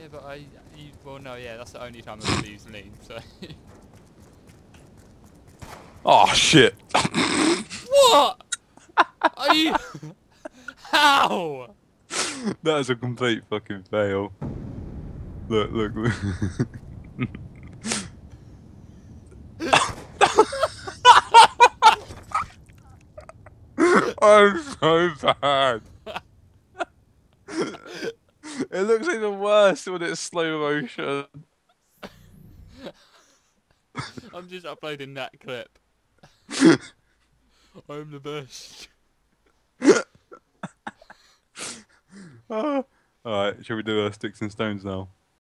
Yeah, but well, no, yeah, that's the only time I'm gonna use lean. So. Oh shit! What? Are you? How? That is a complete fucking fail. Look, look, look. I'm so bad. It looks even worse when it's slow motion. I'm just uploading that clip. I'm the best. Alright, shall we do sticks and stones now?